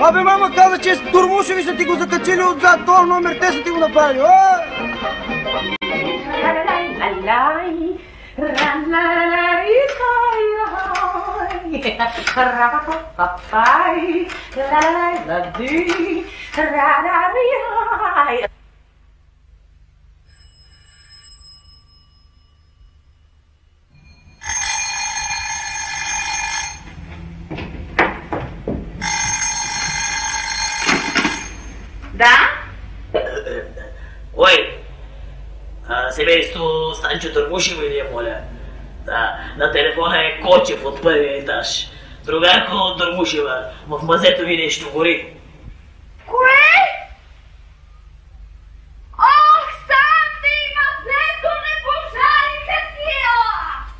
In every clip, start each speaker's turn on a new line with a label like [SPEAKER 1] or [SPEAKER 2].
[SPEAKER 1] Абе, мама каза, че с Турмушеви са ти го закачили отзад, този номер те са ти го направили.
[SPEAKER 2] Да?
[SPEAKER 3] Ой, семейство Станчо Турмушево ли е, моля? Да, на телефона е Кочев от първия етаж. Другарко Турмушева, в мазето ви нещо гори.
[SPEAKER 2] Кое? Ох, Санте, и мазето не пожарите сила!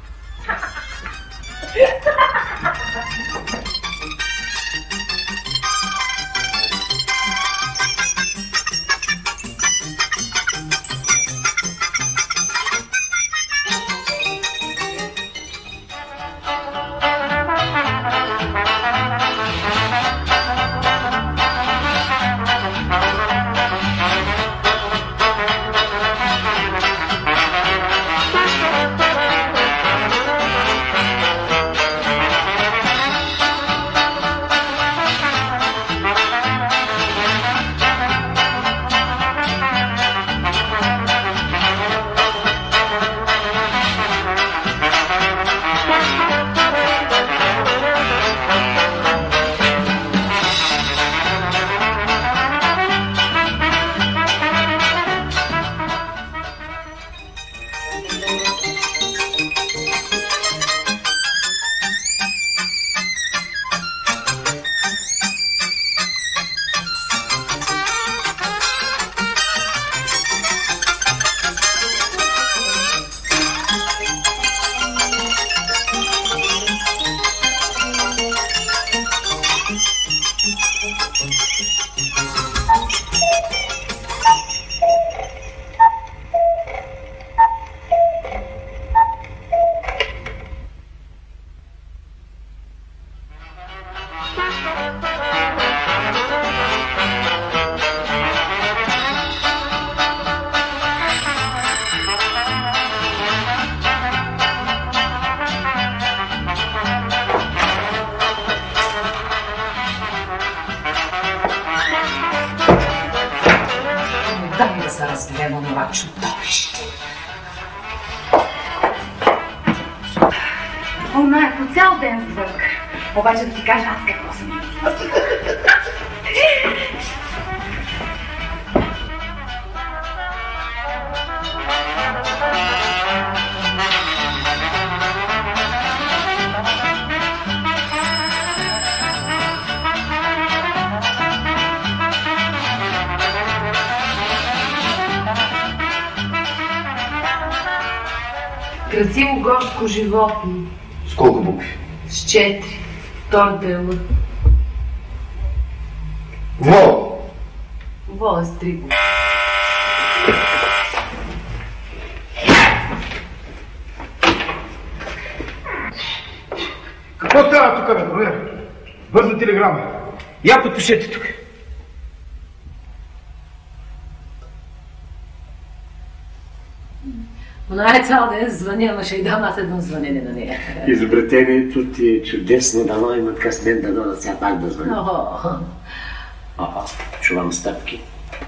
[SPEAKER 4] Дай да се разберем онова чудовище.
[SPEAKER 2] Она е по цял ден звък. Обаче да ти кажа аз какво съм.
[SPEAKER 4] Красиво горско животно.
[SPEAKER 5] С колко букви?
[SPEAKER 4] С 4. Торта е лъд.
[SPEAKER 5] Вол!
[SPEAKER 4] Вол е с 3 букви.
[SPEAKER 1] Какво става тук, бе, проверя? Бърза телеграма. Я подпишете тук.
[SPEAKER 4] Она е цял ден звъня, ама ще й дам аз едно звънене на нея.
[SPEAKER 5] Изобретението ти е чудесно, дано имат късмет, дано да сега пак да звъня. Чувам стъпки.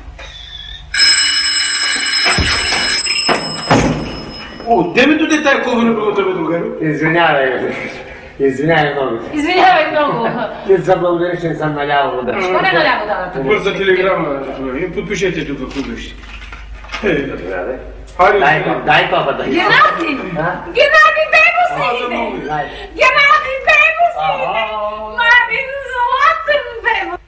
[SPEAKER 1] Отде ми дойде тая кова на бълата, бе, другаро?
[SPEAKER 5] Извинявай много.
[SPEAKER 4] Извинявай много.
[SPEAKER 5] Не съм благодариш, не съм наляво вода.
[SPEAKER 4] Що не наляво да?
[SPEAKER 1] Бърза телеграма. Подпишете тук, ако дошли.
[SPEAKER 5] Дай папа да ги.
[SPEAKER 2] Геннади! Геннади, дай му сине! Геннади, дай му сине! Мамин златен бе!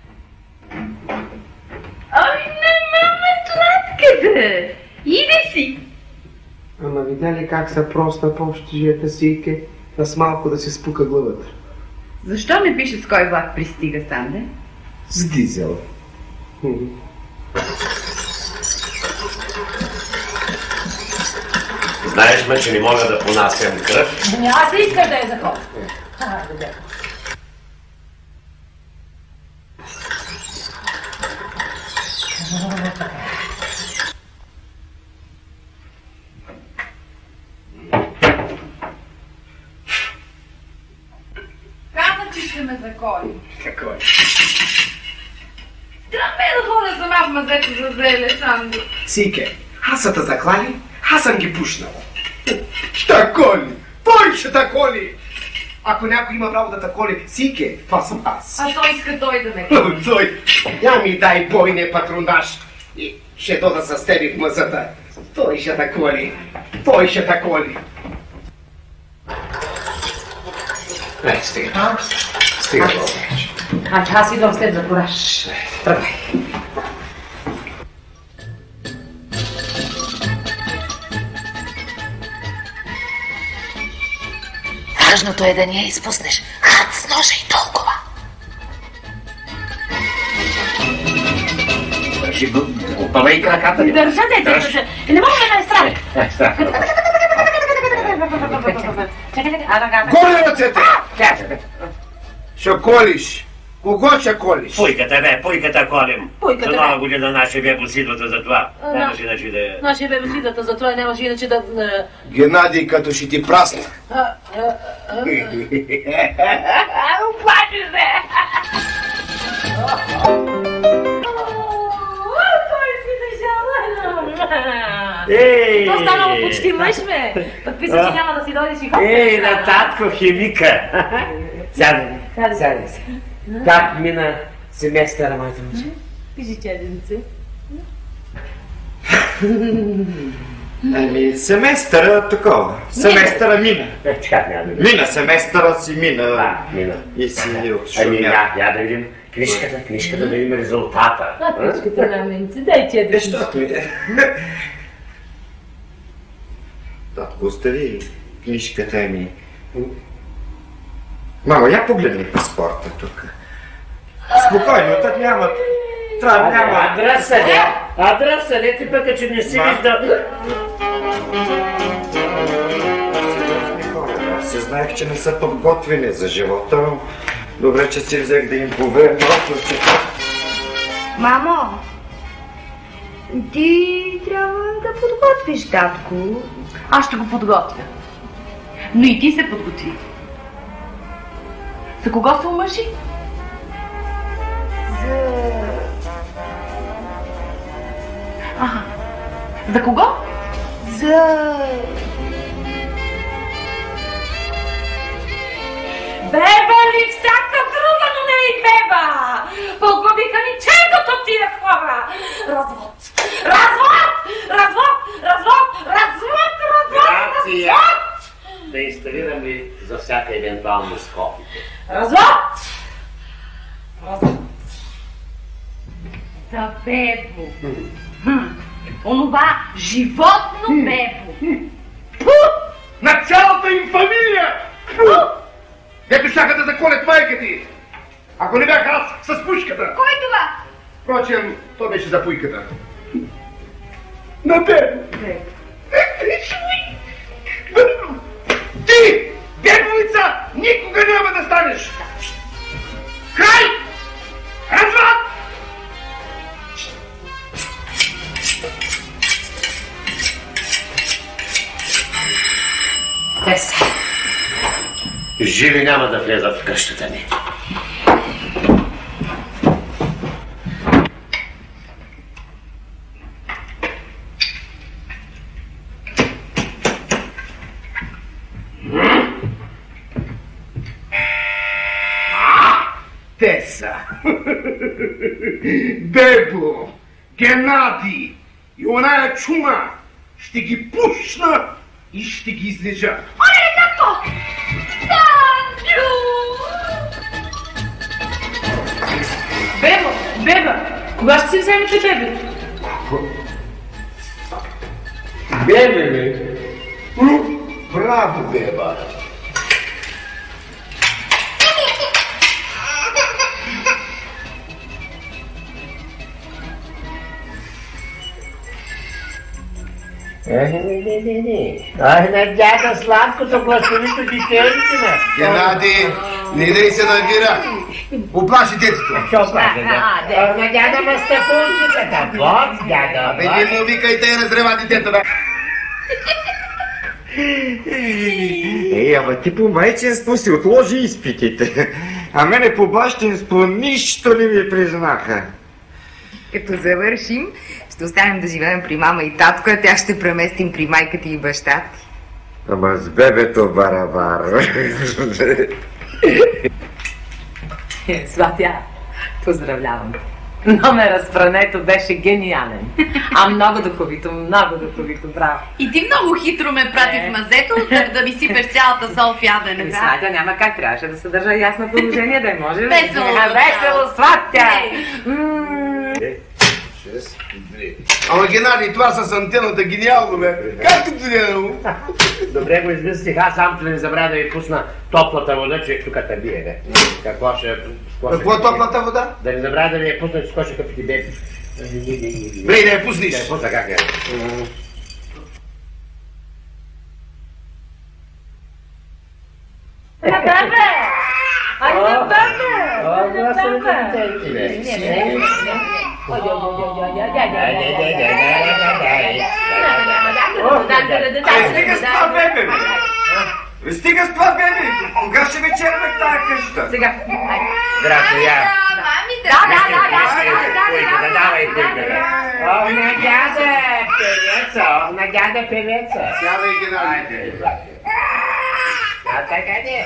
[SPEAKER 2] Ами не, маме, сладке бе! Иди си!
[SPEAKER 6] Ама видя ли как са проста по общежията сийке, а с малко да се спука главата?
[SPEAKER 2] Защо не пише с кой влак пристига, Санде?
[SPEAKER 6] С дизел.
[SPEAKER 5] Знаеш ме, че не мога да понасям кръв.
[SPEAKER 4] Аз не искам да я закопа.
[SPEAKER 2] Каза, че ще ме заколи.
[SPEAKER 1] Какво е?
[SPEAKER 2] Страх ме да ходя сама в мазето за зеле, Сандо.
[SPEAKER 6] Сике, аз са те заклали, аз съм ги пушнал. Тако ли? Той ще тако ли? Ако някой има право да тако ли, Сике, това съм аз.
[SPEAKER 2] А той иска той да ме коли.
[SPEAKER 6] Той, я ми дай бойне патронаж и ще дода с тебе в мазата. Той ще тако ли? Той ще тако ли? Ей, стига. Стига повече.
[SPEAKER 4] Аз идвам след за кураж.
[SPEAKER 6] Тръгвай.
[SPEAKER 7] Важното е да ни я изпуснеш. Хат с ножа и толкова.
[SPEAKER 5] Опавай краката ми.
[SPEAKER 4] Държа, държа. Не мога да ме страх.
[SPEAKER 1] Горе ръцете! Ще колиш. Кого ще колиш?
[SPEAKER 5] Пуйката колим.
[SPEAKER 4] Пуйката,
[SPEAKER 5] За нова година нашия бе посидвата за това.
[SPEAKER 4] Да.
[SPEAKER 5] Нямаше иначе да...
[SPEAKER 4] Нашия бе беседата, затова нямаше иначе да...
[SPEAKER 1] Геннадий като ще ти прасна.
[SPEAKER 2] Обаче се! Той си държава.
[SPEAKER 5] Ей!
[SPEAKER 2] То станало почти мъж, бе. Пък мисля, че няма да си дойдеш и хопка.
[SPEAKER 5] Ей, на татко химика! Сядай. Сядай се. Как мина семестъра, моята момче?
[SPEAKER 4] Пиши чаденице.
[SPEAKER 1] Ами, семестъра такова. Семестъра мина.
[SPEAKER 5] Чакай, няма да видим.
[SPEAKER 1] Мина, семестъра си мина.
[SPEAKER 5] Мина.
[SPEAKER 1] И си
[SPEAKER 5] Ами,
[SPEAKER 1] отшумя.
[SPEAKER 5] я да видим книжката да видим резултата.
[SPEAKER 4] Книжката на менце, дай чаденице.
[SPEAKER 1] Защото е. Да, остави книжката ми. Мамо, я погледни паспорта тук. Спокойно, так няма. Трябва, няма.
[SPEAKER 5] Адреса не ти пъка, че не си виждал.
[SPEAKER 1] Сериозни хора, аз се знаех, че не са подготвени за живота. Добре, че си взех да им поверя малко, че...
[SPEAKER 8] Мамо, ти трябва да подготвиш татко.
[SPEAKER 4] Аз ще го подготвя. Но и ти се подготви. За кого се омъжи? За кого?
[SPEAKER 2] Беба ли всяка друга, но не и беба! Погубиха ни чергото тия хора! Развод! Развод! Развод! Развод! Развод! Развод! Развод!
[SPEAKER 5] Да инсталирам ли за всяка евентуалност копите?
[SPEAKER 2] Развод! Развод! За бебо! Онова животно бебо!
[SPEAKER 1] На цялата им фамилия! Ето щяха да заколят майка ти! Ако не бях аз с пушката!
[SPEAKER 2] Кой това?
[SPEAKER 1] Впрочем, то беше за пуйката. На бебо! Ти, бебовица, никога няма да станеш! Край! Развод!
[SPEAKER 5] Те са. Живи няма да влезат в къщата ми.
[SPEAKER 1] Те са. Бебо, Геннадий и оная чума ще ги пушна и ще ги излежа.
[SPEAKER 2] Оле, тако! Таню!
[SPEAKER 4] Беба! Кога ще си вземете бебето?
[SPEAKER 1] Бебе ли? Браво, беба!
[SPEAKER 5] Не. Ай, на дядо сладкото гласовито детелицина.
[SPEAKER 1] Геннадий, не дай се навира! Оплаши детето.
[SPEAKER 5] Що оплаши, да? На дядо ме Стефунчиката. Вот, дядо.
[SPEAKER 1] Абе, не му викайте и разрева детето, бе.
[SPEAKER 9] Ама ти по майчинство си отложи изпитите. А мене по бащинство нищо не ми признаха.
[SPEAKER 10] Като завършим, ще останем да живеем при мама и татко, а тя ще преместим при майка ти и баща ти.
[SPEAKER 9] Ама с бебето барабар.
[SPEAKER 4] Сватя, поздравлявам. Номера с прането беше гениален. А много духовито, браво.
[SPEAKER 2] И ти много хитро ме прати в мазето, да ми сипеш цялата сол в яденеца.
[SPEAKER 4] Сватя, няма как, трябваше да се държа ясно положение, да може.
[SPEAKER 2] Весело.
[SPEAKER 4] Весело, Сватя!
[SPEAKER 1] Ама Геннадий, това с антената гениално, бе. Как ти гениално?
[SPEAKER 5] Добре го измислих, аз сам не забравя да ви пусна топлата вода, че тук те бие, бе. Какво ще...
[SPEAKER 1] Какво е топлата вода?
[SPEAKER 5] Да не забравя да ви я пусна, че скоча къпи ти бе.
[SPEAKER 1] Бре, да я пусниш.
[SPEAKER 5] Да я пусна, как е?
[SPEAKER 1] Стига с това бебе, бе! Стига с това бебе! Кога ще вечераме в тая къща?
[SPEAKER 4] Сега.
[SPEAKER 5] Здравейте, я. Давай, на дяда певеца, на дяда певеца.
[SPEAKER 1] Сядай, Геннадий.
[SPEAKER 5] А така не.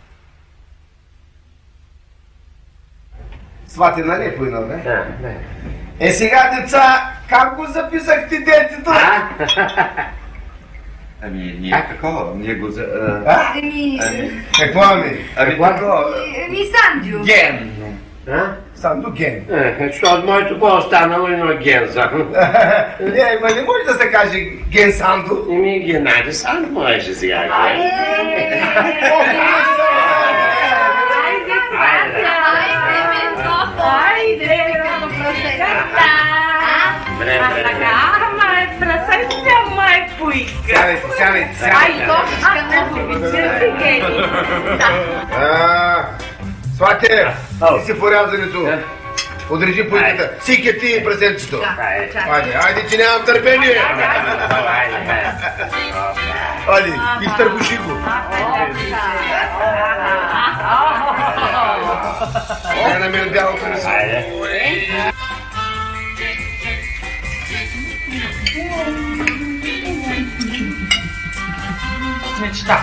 [SPEAKER 1] Свати, нали е поинал, бе?
[SPEAKER 5] Да.
[SPEAKER 1] Е, сега, деца, как го записахте детето?
[SPEAKER 9] Ами, ние такова, ние го за...
[SPEAKER 1] Какво ами?
[SPEAKER 10] Сандю.
[SPEAKER 1] Ген. Санду ген.
[SPEAKER 5] Що от моето по-останало има Генза.
[SPEAKER 1] Не, ма не може да се каже Ген Санду.
[SPEAKER 5] Ими Геннади Санду можеше сега.
[SPEAKER 2] Май пуйка.
[SPEAKER 1] Сядайте.
[SPEAKER 2] Ай, кошечка,
[SPEAKER 1] Свате, ти си порязането. Подрежи пуйката. Сике ти презентчето. Айде, че нямам търпение. Айде, изтърбуши го. Дай на мен бялото месо.
[SPEAKER 4] Мечта.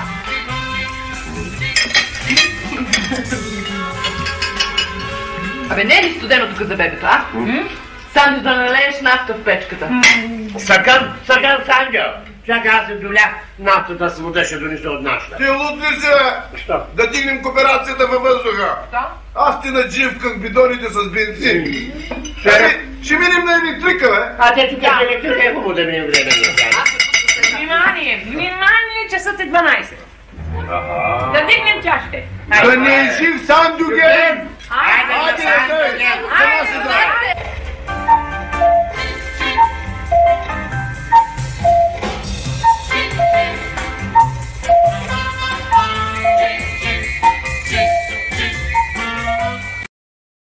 [SPEAKER 2] Абе, не е ли студено тук за бебето, а? Сандо, да налееш нафта в печката.
[SPEAKER 5] Сакан, Сандо! Чакай, аз се долях нафтата с вода, ще донеса от нашата.
[SPEAKER 1] Ти луд ли се?
[SPEAKER 5] Що?
[SPEAKER 1] Да дигнем кооперацията във въздуха. Аз ти надживках бидоните с бензин. Ще минем на електрика, бе.
[SPEAKER 5] А те тук е електрика, е хубаво да минем време.
[SPEAKER 4] Внимание, часът е 12. Да дигнем чашите.
[SPEAKER 1] Да не е жив Сандо ген!
[SPEAKER 5] Айде,